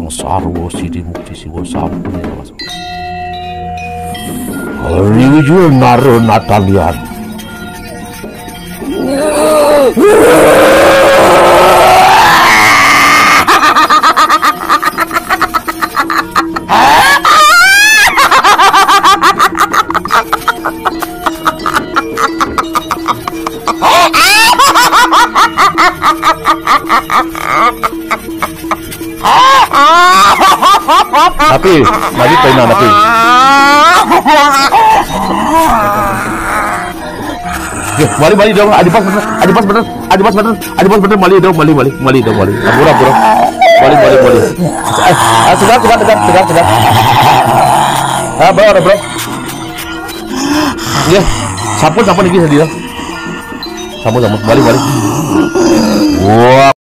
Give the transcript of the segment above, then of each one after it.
sarwa sidi mukti siwa sampun ya mas. Riwujud naro Natalian. Tapi, lagi pena tapi. Mali dong, adipas bener, mali dong. Abura. Mali. Segar. Bro. Ya, sampun iki dia. Sampun, mali. Wah.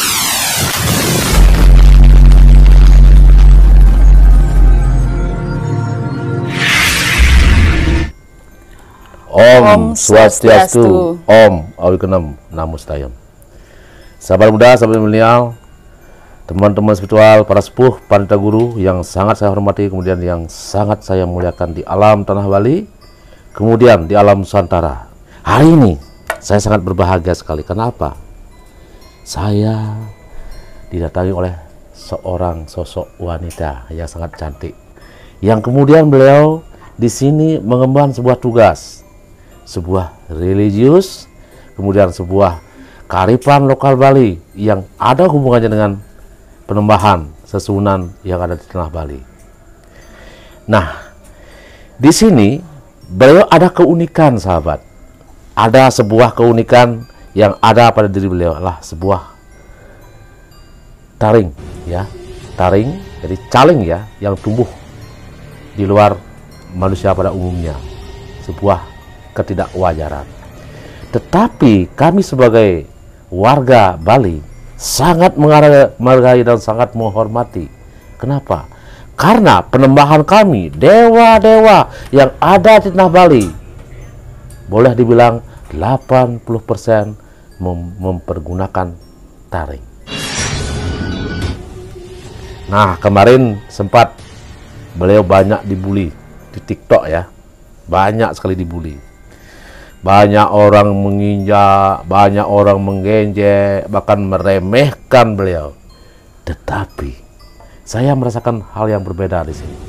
Om Swastiastu, Om Awikenam, Namustayam. Sahabat muda, sahabat milenial, teman-teman spiritual, para sepuh, panitia guru yang sangat saya hormati, kemudian yang sangat saya muliakan di alam tanah Bali, kemudian di alam Nusantara. Hari ini saya sangat berbahagia sekali. Kenapa? Saya didatangi oleh seorang sosok wanita yang sangat cantik, yang kemudian beliau di sini mengemban sebuah tugas, sebuah religius, kemudian sebuah kearifan lokal Bali yang ada hubungannya dengan penembahan sesunan yang ada di tanah Bali. Nah, di sini beliau ada keunikan, sahabat. Ada sebuah keunikan yang ada pada diri beliau, adalah sebuah taring, ya, taring, jadi caling ya, yang tumbuh di luar manusia pada umumnya, sebuah ketidakwajaran. Tetapi kami sebagai warga Bali sangat menghargai dan sangat menghormati. Kenapa? Karena penembahan kami, dewa-dewa yang ada di tanah Bali, boleh dibilang 80% mempergunakan taring. Nah, kemarin sempat beliau banyak dibully di TikTok ya. Banyak sekali dibully. Banyak orang menginjak, banyak orang menggenjek, bahkan meremehkan beliau. Tetapi saya merasakan hal yang berbeda di sini.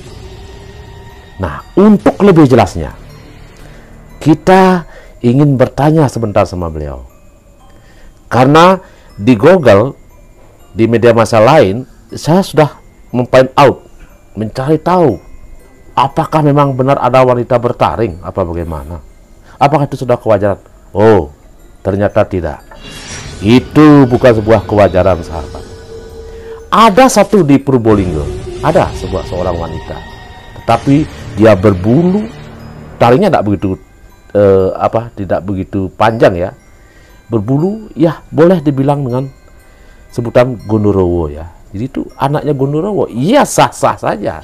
Nah, untuk lebih jelasnya, kita ingin bertanya sebentar sama beliau. Karena di Google, di media massa lain, saya sudah memfind out, mencari tahu apakah memang benar ada wanita bertaring, apa bagaimana? Apakah itu sudah kewajaran? Oh, ternyata tidak. Itu bukan sebuah kewajaran, sahabat. Ada satu di Purbolinggo, ada seorang wanita, tetapi dia berbulu, taringnya tidak begitu tidak begitu panjang ya. Berbulu, ya boleh dibilang dengan sebutan Gondorowo ya. Jadi itu anaknya Gondorowo, iya sah-sah saja.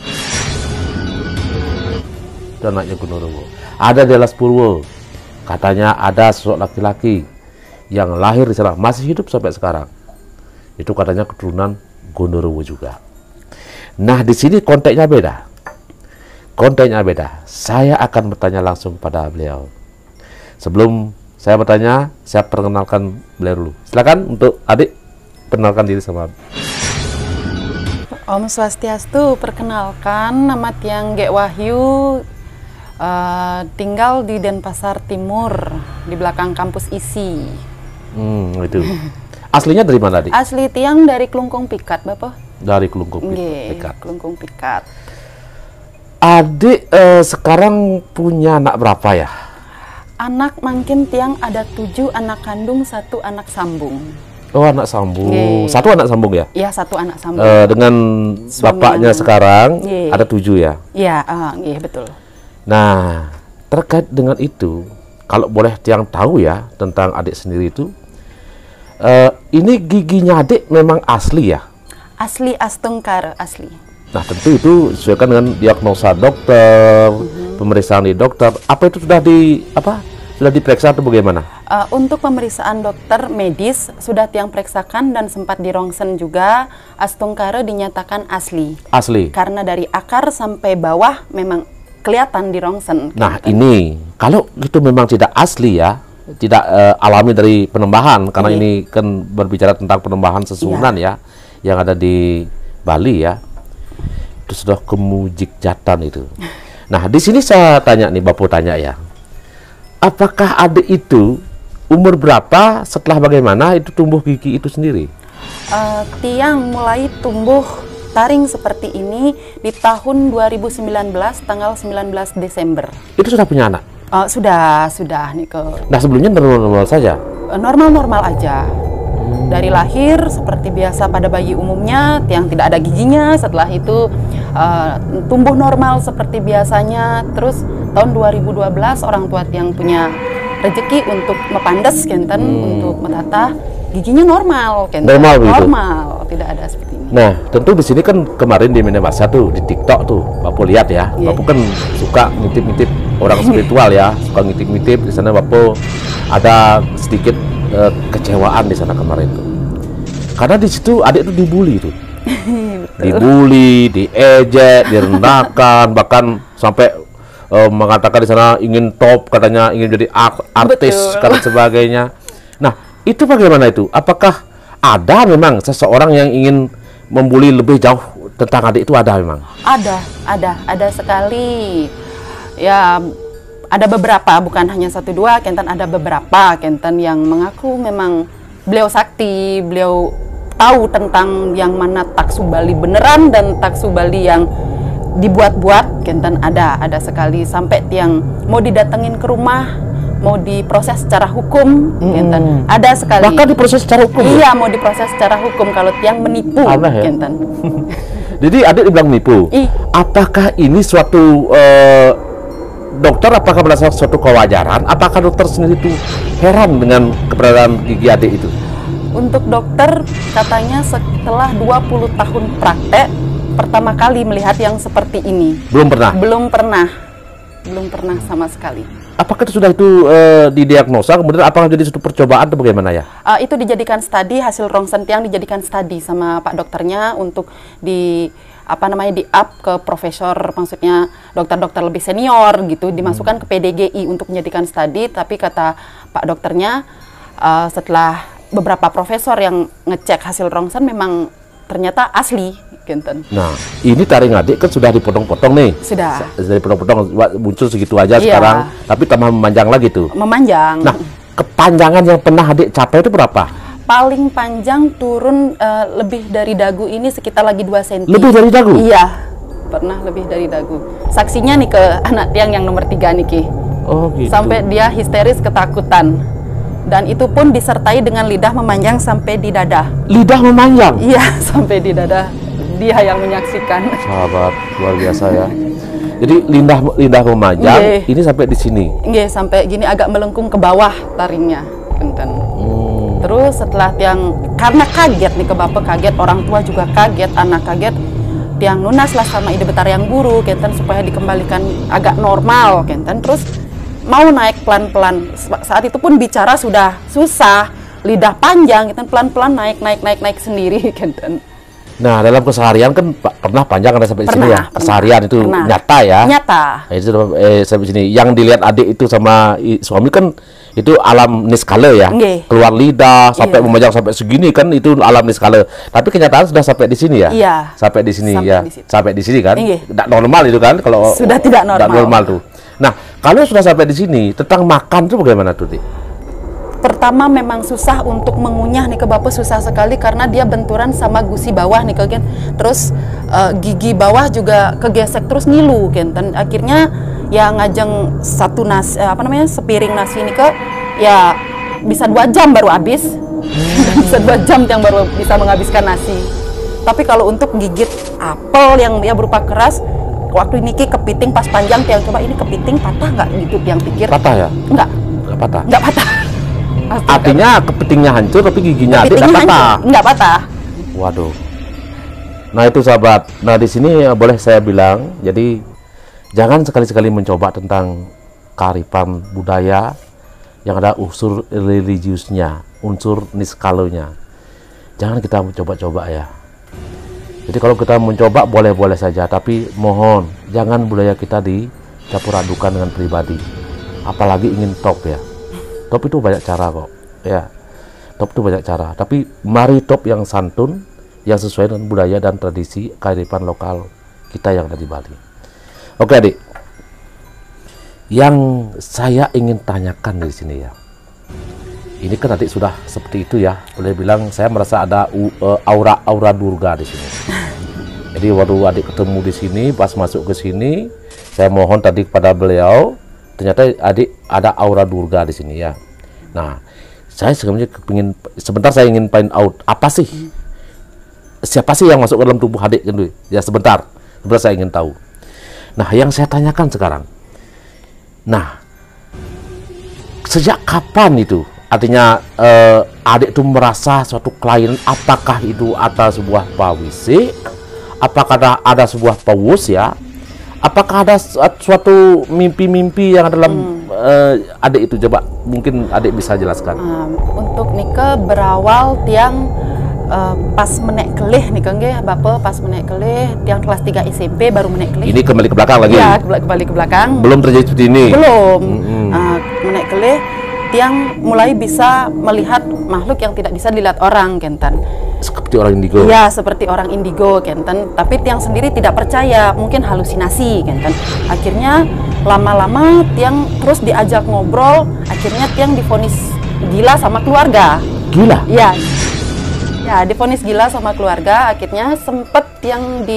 Itu anaknya Gondorowo. Ada di Alas Purwo. Katanya ada sosok laki-laki yang lahir di sana, masih hidup sampai sekarang. Itu katanya keturunan Gondorowo juga. Nah, di sini konteksnya beda. Konteksnya beda. Saya akan bertanya langsung pada beliau. Sebelum saya bertanya, saya perkenalkan beliau dulu. Silakan untuk adik, perkenalkan diri sama. Om Swastiastu, perkenalkan nama Tiang Gek Wahyu. Tinggal di Denpasar Timur, di belakang kampus ISI. Itu. Aslinya dari mana, Dik? Asli Tiang dari Klungkung Pikat, Bapak. Dari Klungkung Pikat. Klungkung Pikat. Adik sekarang punya anak berapa ya? Anak makin Tiang ada 7 anak kandung, 1 anak sambung. Oh, anak sambung. Satu anak sambung ya? Iya, 1 anak sambung. Dengan bapaknya sekarang ada 7 ya? Iya, betul. Nah, terkait dengan itu, kalau boleh Tiang tahu ya tentang adik sendiri itu, ini giginya adik memang asli ya? Asli Astungkar, asli. Nah, tentu itu disesuaikan dengan diagnosa dokter, pemeriksaan di dokter. Apa itu sudah sudah diperiksa atau bagaimana? Untuk pemeriksaan dokter medis sudah tiang periksakan dan sempat di rongsen juga. Astungkara dinyatakan asli. Asli. Karena dari akar sampai bawah memang kelihatan di rongsen. Nah ini kalau itu memang tidak asli ya, tidak alami dari penembahan, karena ini kan berbicara tentang penembahan sesusunan ya, yang ada di Bali ya. Itu sudah kemujikjatan itu. Nah di sini saya tanya nih, Bapak tanya ya. Apakah adik itu umur berapa, setelah bagaimana itu tumbuh gigi itu sendiri? Tiang mulai tumbuh taring seperti ini di tahun 2019 tanggal 19 Desember. Itu sudah punya anak? Sudah nih Nah sebelumnya normal-normal saja? Normal-normal aja. Dari lahir seperti biasa pada bayi umumnya, tiang tidak ada giginya. Setelah itu tumbuh normal seperti biasanya. Terus tahun 2012 orang tua tiang punya rezeki untuk mepandes kenten, untuk menata giginya normal kenten. Normal, tidak ada seperti ini. Nah tentu di sini kan kemarin di Minabasa tuh, di TikTok tuh Bapak lihat ya, Bapak kan suka ngintip-ngintip orang spiritual ya, suka ngintip-ngintip. Di sana Bapak ada sedikit kecewaan di sana kemarin tuh, karena di situ adik itu dibully tuh. Dibully, diejek, direndahkan, bahkan sampai mengatakan di sana ingin top, katanya ingin jadi artis dan sebagainya. Nah itu bagaimana itu? Apakah ada memang seseorang yang ingin membuli lebih jauh tentang adik itu? Ada memang? Ada sekali ya. Ada beberapa, bukan hanya satu dua, kenten ada beberapa kenten yang mengaku memang beliau sakti, beliau tahu tentang yang mana taksu Bali beneran dan taksu Bali yang dibuat-buat. Kenten ada sekali, sampai tiang mau didatengin ke rumah, mau diproses secara hukum. Kenten ada sekali. Bahkan diproses secara hukum? Iya, mau diproses secara hukum kalau tiang menipu. Aneh, ya? Kenten. Jadi adik dibilang menipu. Apakah ini suatu dokter, apakah merasa suatu kewajaran? Apakah dokter sendiri itu heran dengan keberadaan gigi adik itu? Untuk dokter katanya setelah 20 tahun praktek pertama kali melihat yang seperti ini. Belum pernah? Belum pernah sama sekali. Apakah itu sudah didiagnosa, kemudian apakah jadi suatu percobaan atau bagaimana ya? Itu dijadikan studi, hasil rongsen tiang dijadikan studi sama Pak dokternya untuk di up ke profesor, maksudnya dokter-dokter lebih senior gitu, dimasukkan ke PDGI untuk menjadikan studi. Tapi kata Pak dokternya setelah beberapa profesor yang ngecek hasil rongsen memang ternyata asli kenten. Nah ini taring adik kan sudah dipotong-potong nih. Sudah dipotong-potong, muncul segitu aja sekarang, tapi tambah memanjang lagi tuh. Memanjang. Nah kepanjangan yang pernah adik capai itu berapa? Paling panjang turun lebih dari dagu ini sekitar lagi 2 cm. Lebih dari dagu? Iya, pernah lebih dari dagu. Saksinya nih ke anak tiang yang nomor 3 nih Ki. Oh gitu. Sampai dia histeris ketakutan. Dan itu pun disertai dengan lidah memanjang sampai di dada. Lidah memanjang? Iya, sampai di dada. Dia yang menyaksikan. Sahabat, luar biasa ya. Jadi lidah memanjang, ini sampai di sini? Iya, sampai gini agak melengkung ke bawah taringnya. Terus setelah tiang, karena kaget nih ke bapak kaget, orang tua juga kaget, anak kaget, tiang lunas lah sama ide betar yang guru, kenten supaya dikembalikan agak normal, kenten terus mau naik pelan-pelan. Saat itu pun bicara sudah susah, lidah panjang, kenten pelan-pelan naik sendiri, kenten. Nah dalam keseharian kan pernah panjang ada sampai sini ya, keseharian itu nyata ya. Nyata. Itu sampai sini. Yang dilihat adik itu sama suami kan itu alam niskala ya, keluar lidah sampai memanjang sampai segini kan itu alam niskala. Tapi kenyataan sudah sampai di sini ya. Iya. Sampai di sini ya. Sampai di sini kan. Tidak normal itu kan kalau sudah tidak normal. Tuh. Nah kalau sudah sampai di sini tentang makan tuh bagaimana tuh, Dik? Pertama memang susah untuk mengunyah nih ke bapak, susah sekali karena dia benturan sama gusi bawah nih kan. Terus gigi bawah juga kegesek terus ngilu kan. Dan akhirnya ya ngajeng satu nasi sepiring nasi ini ke ya bisa 2 jam baru habis. Bisa 2 jam yang baru bisa menghabiskan nasi. Tapi kalau untuk gigit apel yang ya berupa keras, waktu ini kepiting pas panjang tiang coba ini kepiting patah nggak gitu yang pikir. Patah ya? Enggak patah. Enggak patah. Artinya kepitingnya hancur tapi giginya tidak patah. Enggak patah. Waduh. Nah itu sahabat. Nah di sini boleh saya bilang, jadi jangan sekali-sekali mencoba tentang kearifan budaya yang ada unsur religiusnya, unsur niskalonya. Jangan kita coba-coba ya. Jadi kalau kita mencoba boleh-boleh saja, tapi mohon jangan budaya kita dicampur adukan dengan pribadi. Apalagi ingin top ya. Top itu banyak cara kok. Ya. Top itu banyak cara, tapi mari top yang santun, yang sesuai dengan budaya dan tradisi kearifan lokal kita yang ada di Bali. Oke adik, yang saya ingin tanyakan dari sini ya, ini kan adik sudah seperti itu ya, boleh bilang saya merasa ada aura Durga di sini. Jadi waktu adik ketemu di sini, pas masuk ke sini, saya mohon tadi kepada beliau, ternyata adik ada aura Durga di sini ya. Nah, saya sebenarnya sebentar saya ingin find out apa sih, siapa sih yang masuk ke dalam tubuh adik gitu ya, sebentar saya ingin tahu. Nah, yang saya tanyakan sekarang, nah, sejak kapan itu? Artinya adik itu merasa suatu klien, apakah itu atas sebuah pawisi, apakah ada sebuah pawus ya, apakah ada suatu mimpi-mimpi yang dalam adik itu? Coba mungkin adik bisa jelaskan. Untuk Nike berawal tiang pas menek kelih nih kan Bapak, pas menek kelih tiang kelas 3 SMP baru menek kelih. Ini kembali ke belakang lagi? Iya, kembali ke belakang. Belum terjadi seperti ini? Belum. Menek kelih tiang mulai bisa melihat makhluk yang tidak bisa dilihat orang, Kenten. Seperti orang indigo? Iya, seperti orang indigo, Kenten. Tapi tiang sendiri tidak percaya, mungkin halusinasi, Kenten. Akhirnya lama-lama tiang terus diajak ngobrol, akhirnya tiang divonis gila sama keluarga. Gila? Iya. Ya, divonis gila sama keluarga, akhirnya sempet yang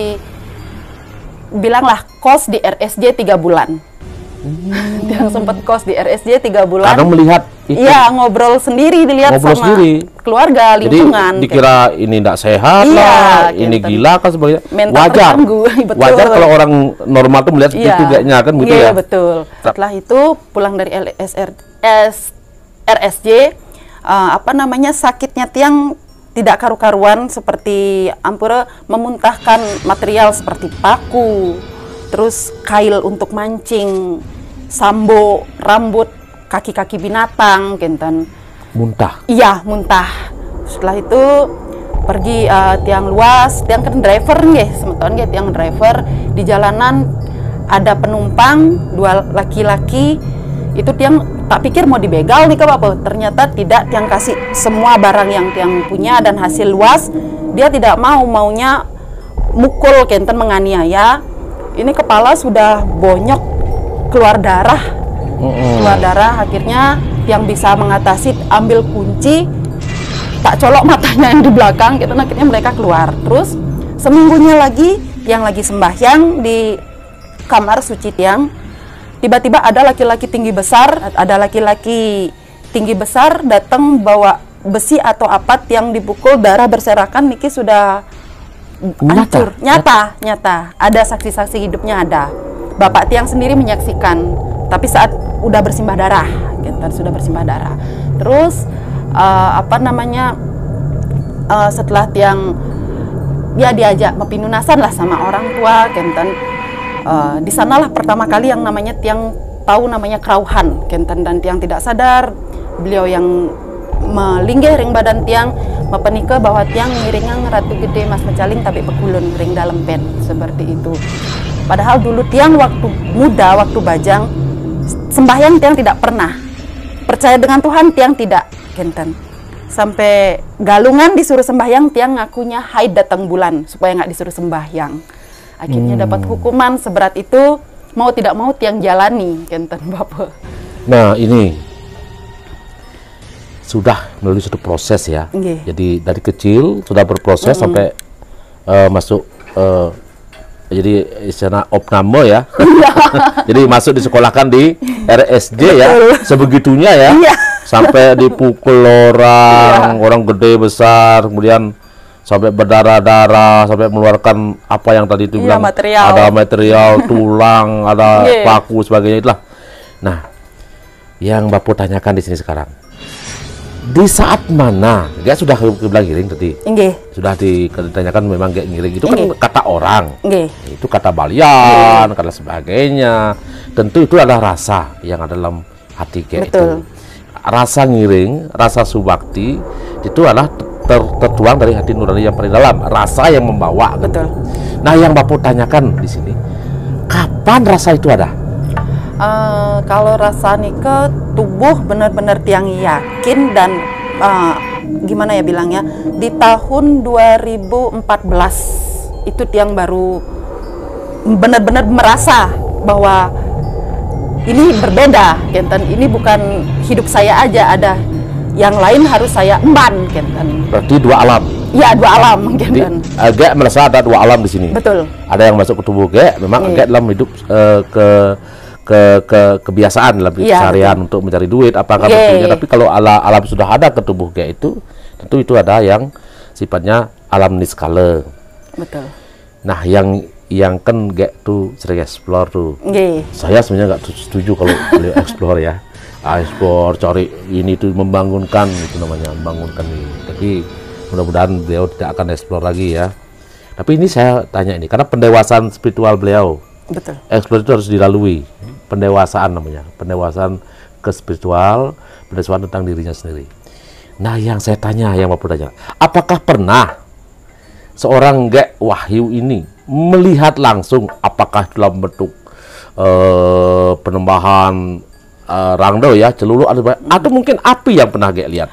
bilanglah kos di RSJ 3 bulan. Yang sempet kos di RSJ 3 bulan. Kadang melihat itu. Iya, ngobrol sendiri, dilihat ngobrol sama sendiri. Keluarga, lingkungan. Jadi dikira ini tidak sehat lah, ini gila kan sebagainya. Wajar. Wajar kalau orang normal tuh melihat seperti itu kayaknya kan gitu ya. Iya, betul. Setelah itu pulang dari RSJ, sakitnya tiang tidak karu-karuan, seperti ampura memuntahkan material seperti paku, terus kail untuk mancing, sambo, rambut, kaki-kaki binatang, Kenten. Muntah? Iya, muntah. Setelah itu pergi tiang luas, tiang kan driver nggih, semeton nggih tiang driver. Di jalanan ada penumpang, 2 laki-laki, itu tiang tak pikir mau dibegal nih ke Bapak, ternyata tidak, tiang kasih semua barang yang tiang punya dan hasil luas. Dia tidak maunya mukul, Kenten, menganiaya. Ini kepala sudah bonyok, keluar darah. Keluar darah, akhirnya tiang bisa mengatasi, ambil kunci, tak colok matanya yang di belakang, gitu. Akhirnya mereka keluar. Terus seminggunya lagi, tiang lagi sembahyang di kamar suci tiang. Tiba-tiba ada laki-laki tinggi besar, datang bawa besi atau apa, tiang dipukul, darah berserakan, Niki sudah hancur. Nyata. Ada saksi-saksi hidupnya ada. Bapak tiang sendiri menyaksikan, tapi saat udah bersimbah darah, gitu, sudah bersimbah darah. Terus setelah tiang dia diajak mepinunasan lah sama orang tua, Kenten. Di sanalah pertama kali yang namanya tiang tahu namanya kerauhan, Kenten, dan tiang tidak sadar beliau yang melinggih ring badan tiang mepenike bahwa tiang ngiringang ratu gede mas mecaling tapi pekulun ring dalam pen seperti itu. Padahal dulu tiang waktu muda, waktu bajang sembahyang tiang tidak pernah percaya dengan Tuhan, tiang tidak, Kenten. Sampai galungan disuruh sembahyang, tiang ngakunya haid datang bulan supaya nggak disuruh sembahyang. Akhirnya dapat hukuman seberat itu, mau tidak mau tiang jalani, Kenten, Bapak. Nah, ini sudah melalui suatu proses ya. Jadi dari kecil sudah berproses sampai masuk jadi istilah opname ya. Jadi masuk disekolahkan di RSJ ya. Sebegitunya ya. Sampai dipukul orang gede besar, kemudian sampai berdarah-darah, sampai mengeluarkan apa yang tadi itu bilang material. Ada material tulang, ada paku sebagainya itulah. Nah, yang Bapak tanyakan di sini sekarang, di saat mana dia sudah bilang ngiring tadi? Sudah ditanyakan memang gak ngiring, itu kan kata orang, itu kata Balian, kata sebagainya. Tentu itu adalah rasa yang ada dalam hati kayak itu. rasa ngiring, rasa subakti itu adalah tertuang dari hati nurani yang paling dalam, rasa yang membawa. Betul. Nah, yang Bapak tanyakan di sini, kapan rasa itu ada? Kalau rasa nike tubuh benar-benar tiang yakin dan gimana ya bilangnya, di tahun 2014 itu tiang baru benar-benar merasa bahwa ini berbeda, Kenten. Ini bukan hidup saya aja, ada yang lain harus saya emban, Kenten. Berarti dua alam. Ya, dua alam, Kenten. Gek merasa ada dua alam di sini. Betul. Ada yang masuk ke tubuh Gek, memang Gek dalam hidup kebiasaan dalam keseharian untuk mencari duit, apakah betulnya. Tapi kalau alam sudah ada ke tubuh Gek itu, tentu itu ada yang sifatnya alam niskala. Betul. Nah, yang kan Gek tuh sering explore tuh. Saya sebenarnya nggak setuju kalau beliau explore ya. Explore, cari ini tuh, membangunkan, itu namanya membangunkan ini. Tapi mudah-mudahan beliau tidak akan explore lagi ya. Tapi ini saya tanya ini karena pendewasaan spiritual beliau. Betul. Explore itu harus dilalui. Pendewasaan namanya, pendewasaan ke spiritual, pendewasaan tentang dirinya sendiri. Nah, yang saya tanya, yang Bapak tanya, apakah pernah seorang Gek Wahyu ini melihat langsung, apakah dalam bentuk penembahan rangdo ya, celulu, atau mungkin api yang pernah Gek lihat?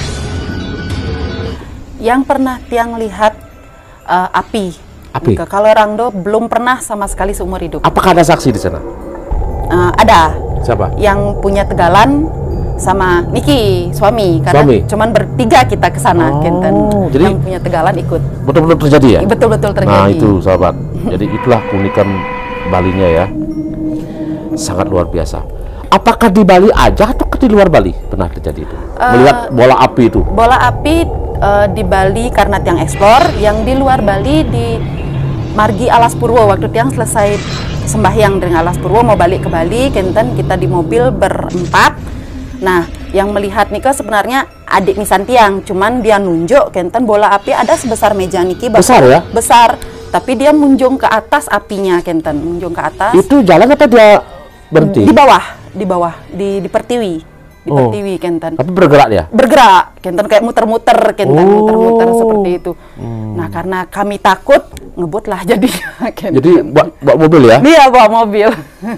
Yang pernah tiang lihat api. Api. Kalau rangdo belum pernah sama sekali seumur hidup. Apakah ada saksi di sana? Ada. Siapa? Yang punya tegalan sama Niki, suami, karena cuman bertiga kita ke sana, Kenten. Jadi yang punya tegalan ikut. Betul-betul terjadi ya? Betul-betul terjadi. Nah, itu sahabat. Jadi itulah keunikan Balinya ya. Sangat luar biasa. Apakah di Bali aja atau di luar Bali pernah terjadi itu? Melihat bola api itu? Bola api di Bali karena tiang eksplor, yang di luar Bali di Margi Alas Purwo. Waktu tiang selesai sembahyang dengan Alas Purwo mau balik ke Bali, Kenten, kita di mobil berempat. Nah, yang melihat Nika sebenarnya adik Nisan tiang, cuman dia nunjuk, Kenten, bola api ada sebesar meja Niki. Besar ya? Besar, tapi dia munjung ke atas apinya, Kenten, munjung ke atas. Itu jalan atau dia berhenti? Di bawah, di Pertiwi. Di Pertiwi, Kenten. Tapi bergerak dia? Bergerak, Kenten, kayak muter-muter, Kenten, muter-muter seperti itu. Nah, karena kami takut, ngebutlah jadinya, Kenten. Jadi bawa mobil ya? Iya, bawa mobil.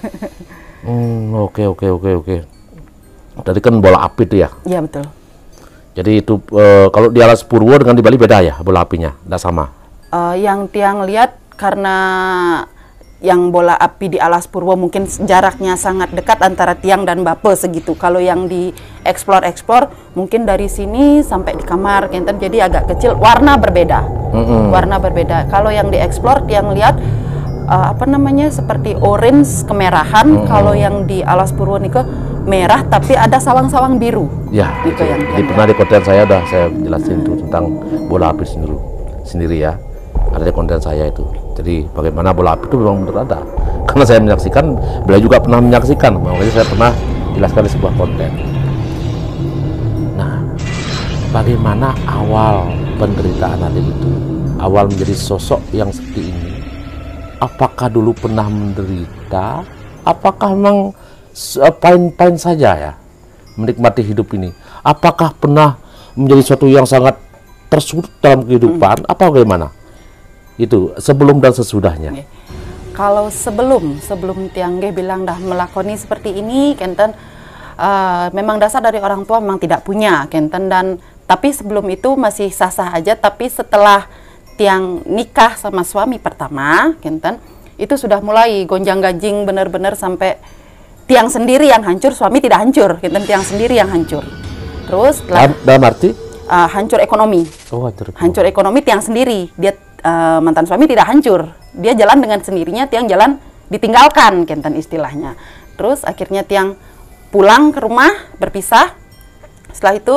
Oke. Tadi kan bola api itu ya? Iya, betul. Jadi itu kalau di Alas Purwo dengan di Bali beda ya bola apinya? Tidak sama? Yang tiang lihat karena yang bola api di Alas Purwo mungkin jaraknya sangat dekat antara tiang dan Bape segitu. Kalau yang di explore mungkin dari sini sampai di kamar, Kenten, jadi agak kecil, warna berbeda. Warna berbeda. Kalau yang di explore tiang lihat seperti orange kemerahan. Kalau yang di Alas Purwo Nike merah tapi ada sawang-sawang biru. Ya, itu yang jadi pernah di konten saya udah saya jelasin itu tentang bola api sendiri ya. Ada di konten saya itu. Jadi bagaimana bola api itu memang benar ada. Karena saya menyaksikan, beliau juga pernah menyaksikan. Makanya saya pernah jelaskan di sebuah konten. Nah, bagaimana awal penderitaan adik itu? Awal menjadi sosok yang seperti ini. Apakah dulu pernah menderita? Apakah memang pain-pain saja ya menikmati hidup ini? Apakah pernah menjadi sesuatu yang sangat tersulut dalam kehidupan? Apa bagaimana? Itu sebelum dan sesudahnya. Kalau sebelum Tiangge bilang dah melakoni seperti ini, Kenten, memang dasar dari orang tua memang tidak punya, Kenten, dan tapi sebelum itu masih sah-sah aja. Tapi setelah Tiang nikah sama suami pertama, Kenten, itu sudah mulai gonjang-ganjing benar-benar sampai Tiang sendiri yang hancur, suami tidak hancur, Kenten, Tiang sendiri yang hancur. Terus dalam arti hancur ekonomi. Hancur ekonomi Tiang sendiri. Dia mantan suami tidak hancur. Dia jalan dengan sendirinya, Tiang jalan ditinggalkan, Kenten, istilahnya. Terus akhirnya Tiang pulang ke rumah, berpisah. Setelah itu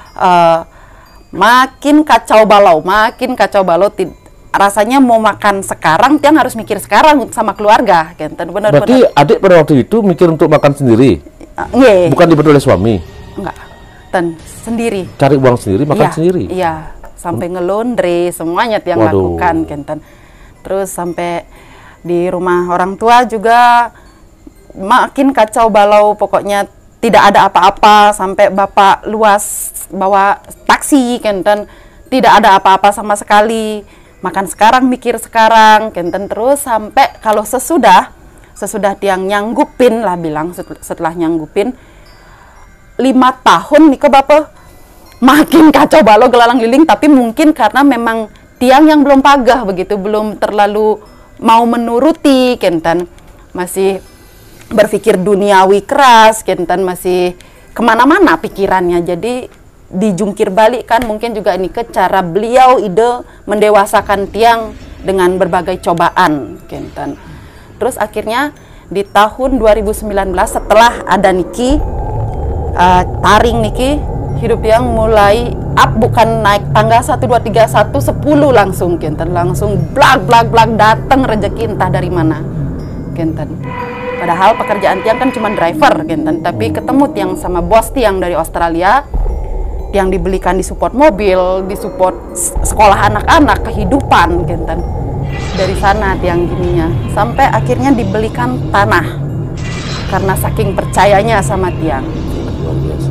makin kacau balau. Rasanya mau makan sekarang, Tiang harus mikir sekarang sama keluarga, Kenten. Benar-benar. Berarti adik pada waktu itu mikir untuk makan sendiri? Bukan dibantu oleh suami? Enggak, dan sendiri. Cari uang sendiri, makan sendiri? Iya, sampai ngelondre, semuanya Tiang lakukan, Kenten. Terus sampai di rumah orang tua juga makin kacau balau, pokoknya tidak ada apa-apa, sampai bapak luas bawa taksi kenten, tidak ada apa-apa sama sekali, makan sekarang mikir sekarang kenten, terus sampai kalau sesudah tiang nyanggupin lah bilang, setelah nyanggupin 5 tahun nih ke bapak makin kacau balau gelalang liling, tapi mungkin karena memang tiang yang belum pagah begitu, belum terlalu mau menuruti kenten, masih berpikir duniawi keras kenten, masih kemana-mana pikirannya. Jadi dijungkir balik kan mungkin juga ini ke cara beliau ide mendewasakan tiang dengan berbagai cobaan kenten. Terus akhirnya di tahun 2019 setelah ada niki taring niki, hidup tiang mulai up, bukan naik tangga 1 2 3 1 10 langsung kenten, langsung blag datang rezeki entah dari mana kenten. Padahal pekerjaan tiang kan cuma driver kenten, tapi ketemu tiang sama bos tiang dari Australia, yang dibelikan disupport mobil, disupport sekolah anak-anak, kehidupan kenten. Dari sana tiang gininya, sampai akhirnya dibelikan tanah karena saking percayanya sama tiang. Luar biasa.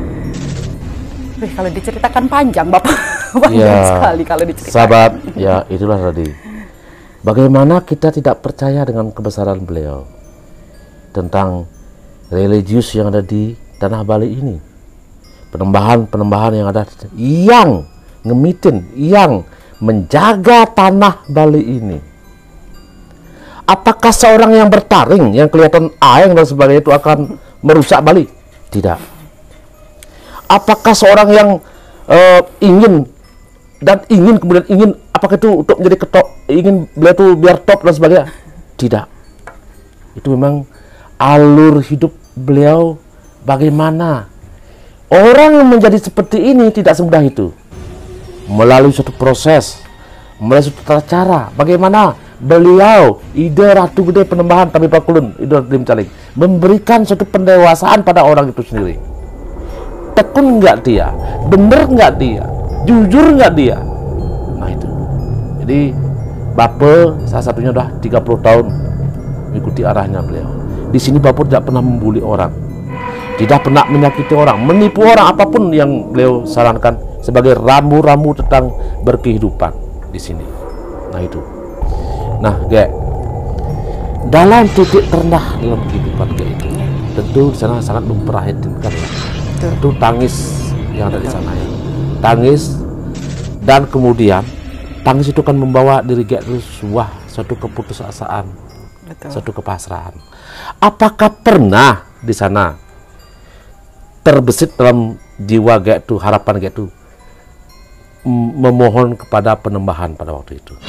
Kalau diceritakan panjang Bapak, panjang sekali kalau diceritakan. Sahabat, ya itulah tadi. Bagaimana kita tidak percaya dengan kebesaran beliau tentang religius yang ada di tanah Bali ini, penembahan yang ada, yang ngemitin, yang menjaga tanah Bali ini. Apakah seorang yang bertaring, yang kelihatan aeng dan sebagainya itu akan merusak Bali? Tidak. Apakah seorang yang ingin kemudian ingin apakah itu untuk menjadi ketok, ingin beliau itu biar top dan sebagainya? Tidak. Itu memang alur hidup beliau. Bagaimana orang yang menjadi seperti ini tidak semudah itu, melalui suatu proses, melalui suatu tata cara. Bagaimana beliau, ide Ratu Gede Penembahan Tami Pakulun, ide Dim Caling, memberikan suatu pendewasaan pada orang itu sendiri. Tekun nggak dia, bener nggak dia, jujur nggak dia. Nah itu. Jadi Bapak salah satunya udah 30 tahun mengikuti arahnya beliau. Di sini Bapak tidak pernah membuli orang, tidak pernah menyakiti orang, menipu orang, apapun yang beliau sarankan sebagai rambu-rambu tentang berkehidupan di sini. Nah itu. Nah, Gek, dalam titik terendah dalam kehidupan Gek itu, tentu di sana sangat memperhatikan ya. Itu tangis yang ada di sana ya. Tangis, dan kemudian tangis itu kan membawa diri Gek itu suatu keputusasaan, suatu kepasrahan. Apakah pernah di sana terbesit dalam jiwa Gek itu, harapan Gek itu memohon kepada Penembahan pada waktu itu?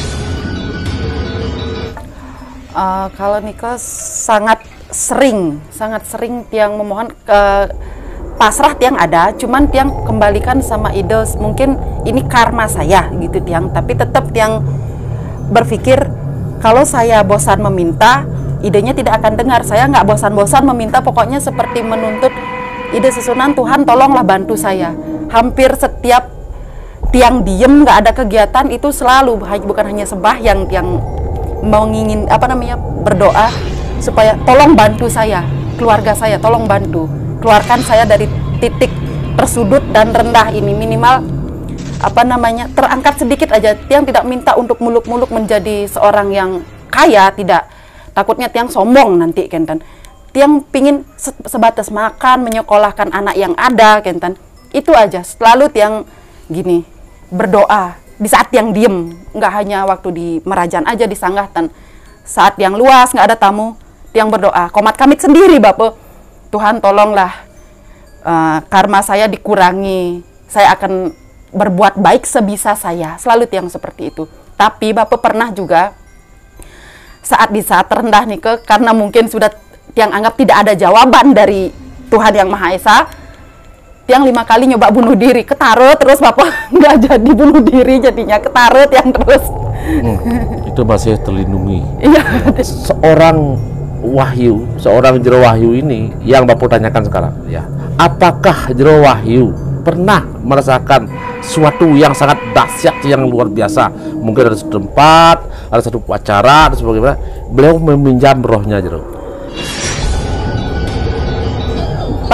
Kalau Niko sangat sering tiang memohon ke pasrah tiang ada, cuman tiang kembalikan sama ide mungkin ini karma saya gitu tiang, tapi tetap tiang berpikir kalau saya bosan meminta, idenya tidak akan dengar. Saya nggak bosan-bosan meminta, pokoknya seperti menuntut ide susunan, Tuhan tolonglah bantu saya. Hampir setiap tiang diem nggak ada kegiatan itu selalu, bukan hanya sembahyang, tiang mau ngingin berdoa supaya tolong bantu saya, keluarga saya, tolong bantu keluarkan saya dari titik tersudut dan rendah ini, minimal terangkat sedikit aja. Tiang tidak minta untuk muluk-muluk menjadi seorang yang kaya, tidak, takutnya tiang sombong nanti kenten. Tiang pingin sebatas makan, menyekolahkan anak yang ada kenten, itu aja. Selalu tiang gini berdoa di saat tiang diem, nggak hanya waktu di Merajan aja, di Sanggahtan, saat yang luas nggak ada tamu, tiang berdoa komat kamit sendiri Bapak, Tuhan tolonglah karma saya dikurangi, saya akan berbuat baik sebisa saya, selalu tiang seperti itu. Tapi Bapak pernah juga di saat terendah nih karena mungkin sudah tiang anggap tidak ada jawaban dari Tuhan Yang Maha Esa, tiang 5 kali nyoba bunuh diri, ketare terus Bapak, nggak jadi bunuh diri, jadinya ketare tiang terus. Itu masih terlindungi. Iya. Seorang wahyu, seorang Jero Wahyu ini yang Bapak tanyakan sekarang ya, apakah Jero Wahyu pernah merasakan sesuatu yang sangat dahsyat, yang luar biasa? Mungkin ada satu tempat, ada satu acara, dan sebagainya, beliau meminjam rohnya Jero.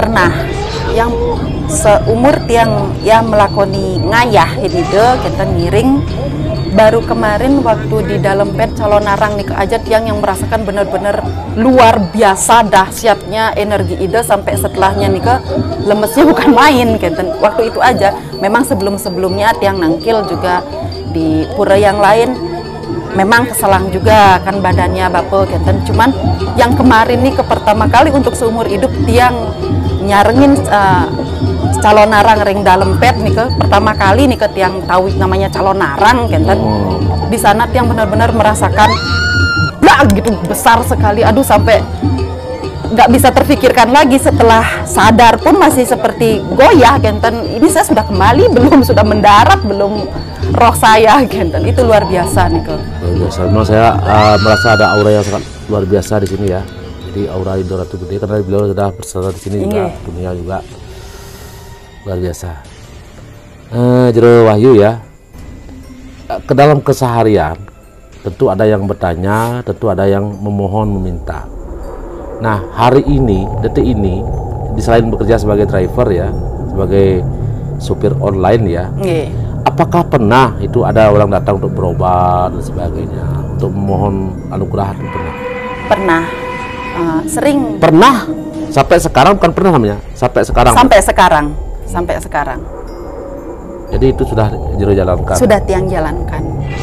pernah yang seumur tiang ya melakoni ngayah ini deh kita ngiring. Baru kemarin waktu di dalam pet calon narang nih ke aja tiang yang merasakan benar-benar luar biasa dahsyatnya energi ide sampai setelahnya nih ke lemesnya bukan main kenten. Waktu itu aja memang sebelum-sebelumnya tiang nangkil juga di pura yang lain memang keselang juga kan badannya bapak kenten. Cuman yang kemarin nih ke pertama kali untuk seumur hidup tiang nyarengin calon narang ring dalam pet nih ke pertama kali nih ke tiang tahu namanya calon narang kenten. Di sana tiang benar-benar merasakan blah gitu besar sekali, aduh sampai nggak bisa terfikirkan lagi. Setelah sadar pun masih seperti goyah kenten, ini saya sudah kembali belum, sudah mendarat belum roh saya kenten. Itu luar biasa nih ke luar biasa. Memang saya merasa ada aura yang sangat luar biasa di sini ya. Jadi aura Indo Ratu Gede karena beliau sudah berserta di sini juga, dunia juga luar biasa. Jero Wahyu ya, ke dalam keseharian tentu ada yang bertanya, tentu ada yang memohon meminta. Nah hari ini, detik ini, selain bekerja sebagai driver ya, sebagai supir online ya, apakah pernah itu ada orang datang untuk berobat dan sebagainya, untuk memohon anugerah itu pernah? Pernah, sering. Pernah? Sampai sekarang bukan pernah namanya? Sampai sekarang? Sampai sekarang. Sampai sekarang. Jadi itu sudah Jero jalankan? Sudah tiang jalankan.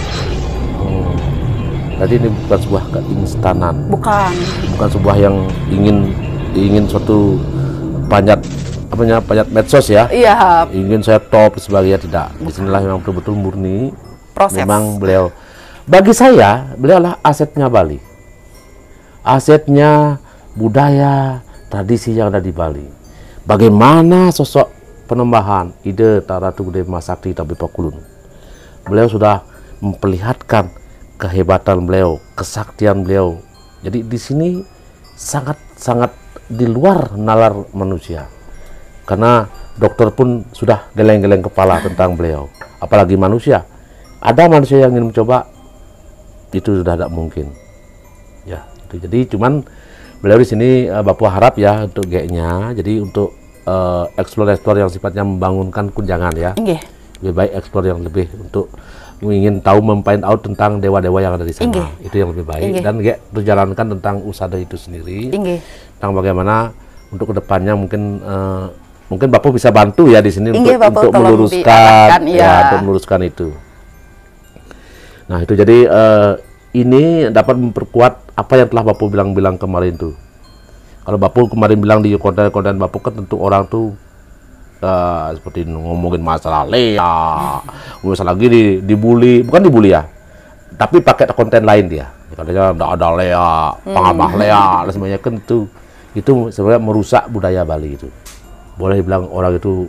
Jadi ini bukan sebuah keinstanan. Bukan. Bukan sebuah yang ingin suatu panjat medsos ya. Iya. Ingin saya top sebagainya, tidak. Disinilah memang betul-betul murni. Proses. Memang beliau. Bagi saya beliau adalah asetnya Bali. Asetnya budaya tradisi yang ada di Bali. Bagaimana sosok Penembahan ide Ratu Gede Masakti Tabi Pakulun. Beliau sudah memperlihatkan kehebatan beliau, kesaktian beliau. Jadi di sini sangat di luar nalar manusia. Karena dokter pun sudah geleng-geleng kepala tentang beliau. Apalagi manusia. Ada manusia yang ingin mencoba, itu sudah tidak mungkin. Ya, itu. Jadi cuman beliau di sini Bapak harap ya untuk G-nya. Jadi untuk eksplor yang sifatnya membangunkan kunjangan ya. Lebih baik eksplor yang lebih untuk ingin tahu memfind out tentang dewa-dewa yang ada di sana. Itu yang lebih baik. Dan berjalankan tentang usaha itu sendiri. Tentang bagaimana untuk kedepannya mungkin Bapak bisa bantu ya di sini untuk meluruskan ya, untuk meluruskan itu. Nah itu jadi ini dapat memperkuat apa yang telah Bapak bilang kemarin tuh. Kalau Bapak kemarin bilang di konten-konten Bapak kan tentu orang tuh seperti ngomongin masalah Lea, masalah gini, dibully, bukan dibully ya, tapi pakai konten lain dia. Katanya tidak ada Lea, pengamah Lea, dan semuanya kan itu sebenarnya merusak budaya Bali itu. Boleh bilang orang itu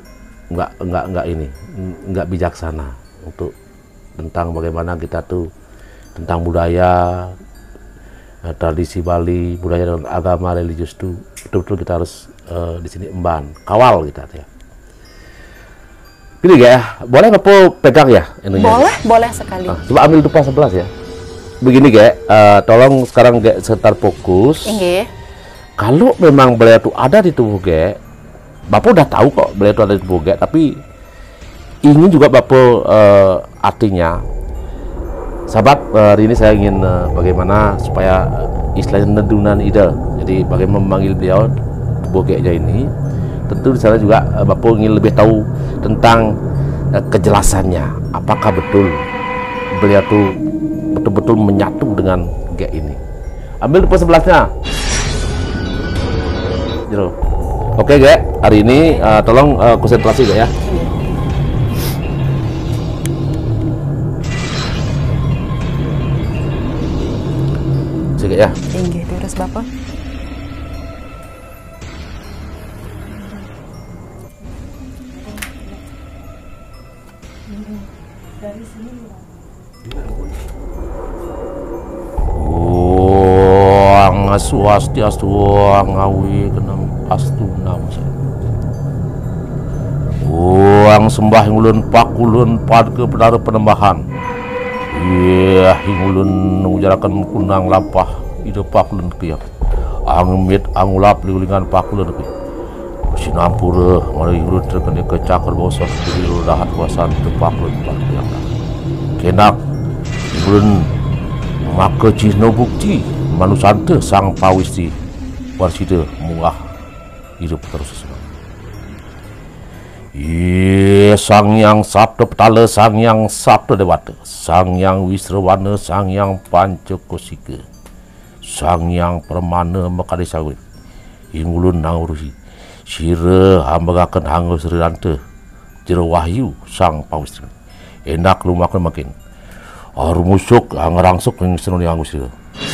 nggak bijaksana untuk tentang bagaimana kita tuh tentang budaya. Tradisi Bali, budaya dan agama religius itu betul-betul kita harus di sini emban, kawal kita ya. Gini ya, boleh Bapak pegang ya? Ininya? Boleh sekali. Coba ambil dupa 11 ya. Begini tolong sekarang setar fokus. Kalau memang beliau itu ada di tubuh Bapak udah tahu kok beliau itu ada di tubuh tapi ingin juga Bapak artinya. Sahabat, hari ini saya ingin bagaimana supaya istilahnya nedunan ide. Jadi bagaimana memanggil beliau bogeknya ini. Tentu di sana juga Bapak ingin lebih tahu tentang kejelasannya. Apakah betul beliau tuh betul-betul menyatu dengan gek ini. Ambil dupa 11-nya. Oke, Gek. Hari ini tolong konsentrasi Gek ya. Ya. Tinggi terus Bapak. Dari sini. Swastiastu ngawi kenang astunam. Sembah ulun pakulun pad ke pedara penembahan. Iya, ulun ngujarakan kunang lapah ide pakulun kiyak. Angmit angulap liulingan pakulun ki. Si Cinampura mari urut terkena kecakar bosok diri dahat kuasaan tepak lepas yang kenak bulan maka cihno bukti manusanta sang pawisti warsida mungah hidup terus Sang Yang Sabda Petala, Sang Yang Sabda Dewata, Sang Yang Wisrawana, Sang Yang Pancakosika, Sang Yang Permana Mekadesawit, Ingulun Nang Urusi, Sira hambagakan hangga Sriranta, Jera Wahyu Sang Pawistri, enak lumakan makin, Rumusuk ngerangsuk yang senuni hangga Sira.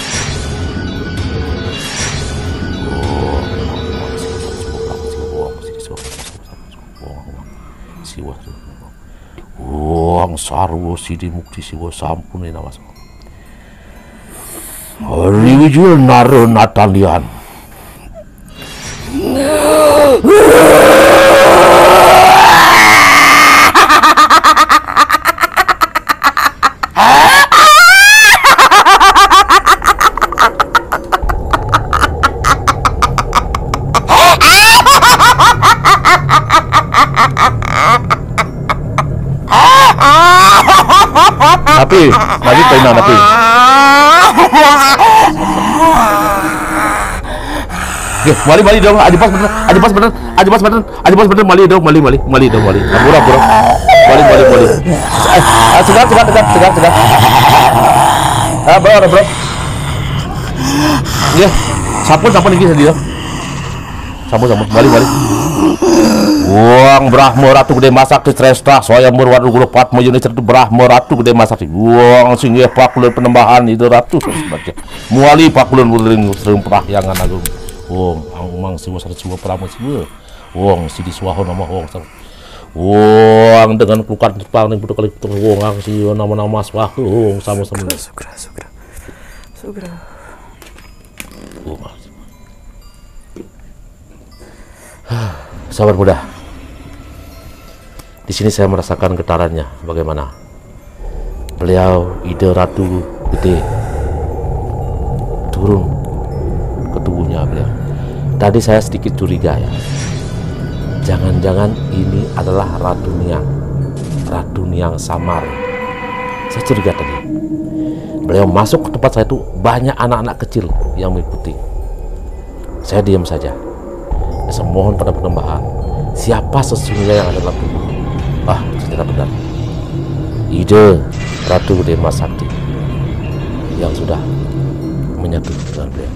Ang sarwo sidi mukti siwa sampun ina mas. Riwijul naro natalian. Tapi, lagi pena tapi. Mali dong, aja pas bener, mali dong. Ampura. Mali. Segar. Bro. Ya, sampun lagi sedih. Sampun, mali. Wang Brahma Ratu Gede Masak Trestra Soya Murwadu Guru Patma Yuni Cerdu Brahma Ratu Gede Masak Wang Singgih Pakulun Penembahan itu Ratu Muali Pakulun Wuling Sering Prahyangan Agung Wong Angmang Siwa Sarasiwa Prama Siwa Wong Sidi Swaho Nama Wong Wong dengan kelukan Jepang yang kali Wong Ang Siwa Nama-nama Swaho Wong sama-sama Sugra Sabar muda. Di sini saya merasakan getarannya. Bagaimana? Beliau ide Ratu Gede turun ke tubuhnya beliau. Tadi saya sedikit curiga ya. Jangan-jangan ini adalah Ratu Niang Samar. Saya curiga tadi. Beliau masuk ke tempat saya itu banyak anak-anak kecil yang mengikuti. Saya diam saja. Saya mohon pada penembahan, siapa sesungguhnya yang ada dalam tubuh? Secara benar, ide Ratu Gede Masakti yang sudah menyatu dengan beliau.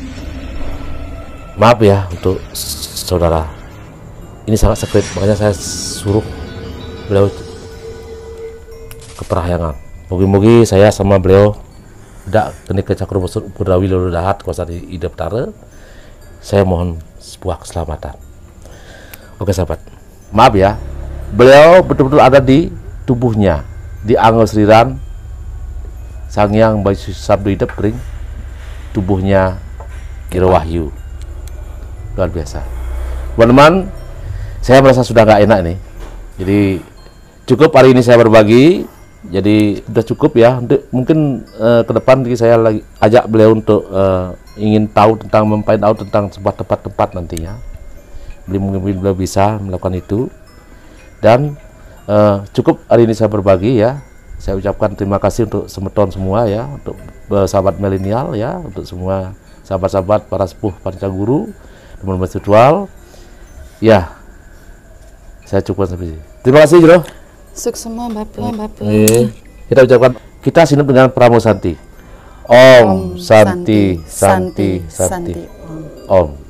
Maaf ya untuk saudara, ini sangat sekret, makanya saya suruh beliau ke Parahyangan. Mogi-mogi saya sama beliau tidak kena kecakru Pudrawi lalu dahat kuasa di ide Petara. Saya mohon sebuah keselamatan. Oke sahabat, maaf ya, beliau betul-betul ada di tubuhnya, di Anggo Sriran Sang Yang Bayu Sabdo Hidup Kering, tubuhnya Jera Wahyu. Luar biasa teman-teman, saya merasa sudah gak enak nih. Jadi cukup hari ini saya berbagi. Jadi sudah cukup ya. Mungkin ke depan saya lagi ajak beliau untuk ingin tahu tentang memfind out tentang sebuah tempat-tempat nantinya. Mungkin beliau bisa melakukan itu. Dan cukup hari ini saya berbagi ya. Saya ucapkan terima kasih untuk semeton semua ya, untuk sahabat milenial ya, untuk semua sahabat-sahabat para sepuh Pancaguru, teman-teman spiritual. Ya, saya cukupkan sampai sini. Terima kasih Jero. Sukses semua Bapak. Kita ucapkan, kita sinep dengan Pramu Santi. Om Santi. Santi. Om.